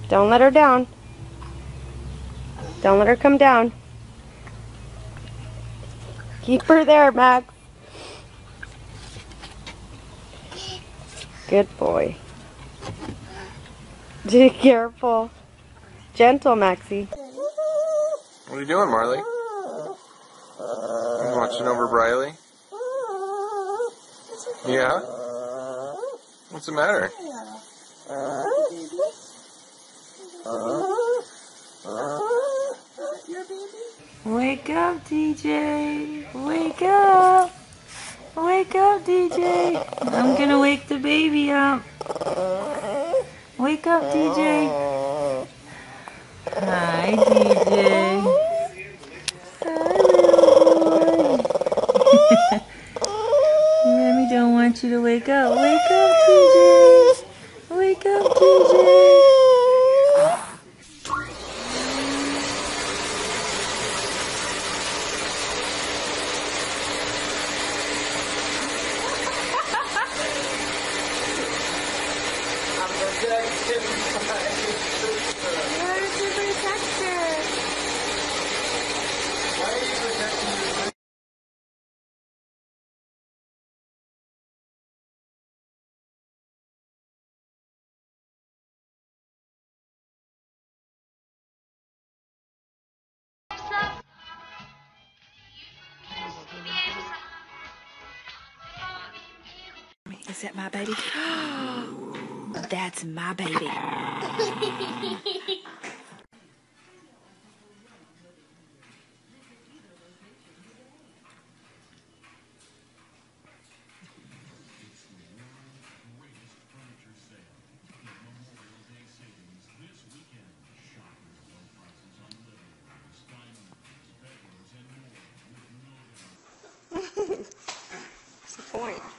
Don't let her down. Don't let her come down. Keep her there, Max. Good boy. Be careful. Gentle, Maxie. What are you doing, Marley? You watching over Briley? Yeah? What's the matter? Wake up, DJ. Wake up. Wake up, DJ. I'm gonna wake the baby up. Wake up, DJ. Hi, DJ. Hi, little boy. Mommy don't want you to wake up. Wake up, DJ. Wake up, DJ. Is that my baby? That's my baby. What's the point?